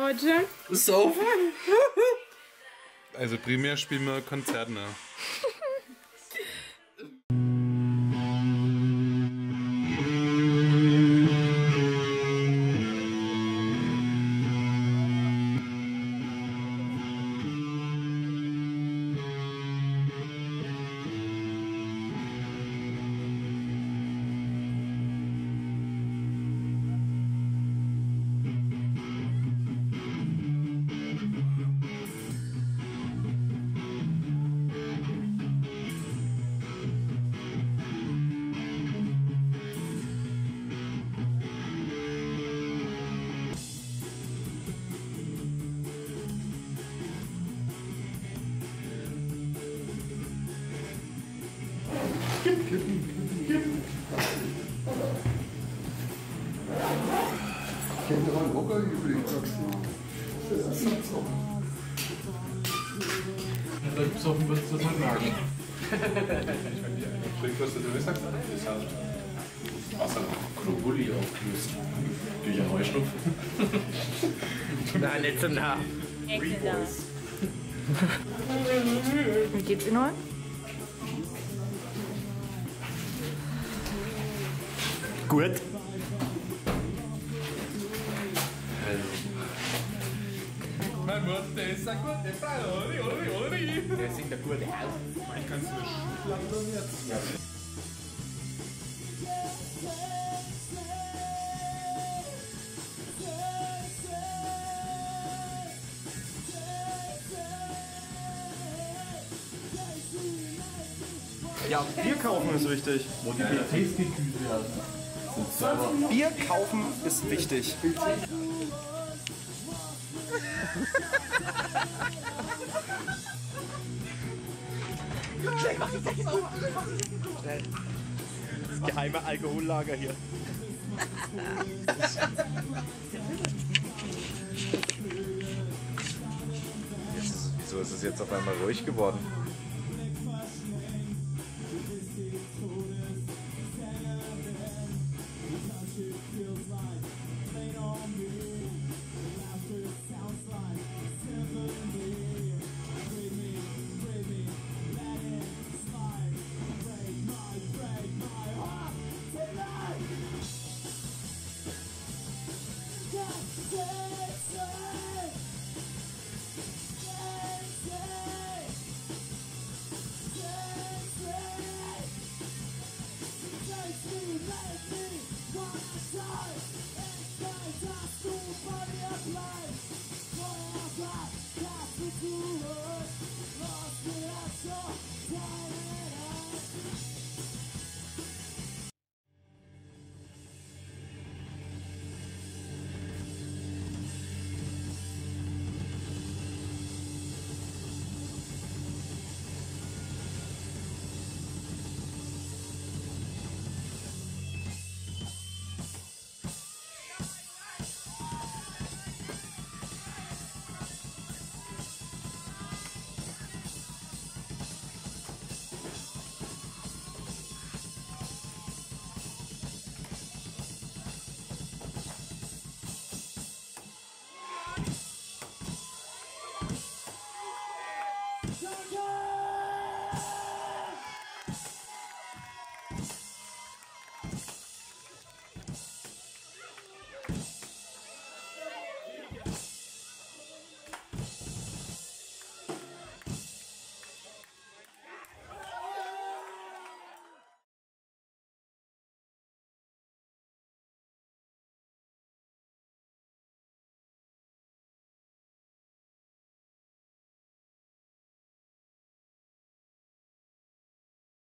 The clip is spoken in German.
heute? Saufen? Also primär spielen wir Konzerte. Ich hätte noch einen Hocker übrig, sagst du. Das ist so. Ja, da besoffen wirst du das halt merken. Schmeckt, was du da sagst? Das hat Wasser Krobulli aufgelöst. Durch einen Heuschnupfen. Na, nicht so nah. Excellent. Wie geht's Ihnen heute? Gut. Meine Mutter ist eine gute Frau. Der singt eine gute Haus. Ich kann es nicht schlafen jetzt. Ja. Ja, Bier kaufen ist wichtig. Wo die PCs gekühlt werden. Bier kaufen ist wichtig. Das geheime Alkohollager hier. Wieso ist es jetzt auf einmal ruhig geworden?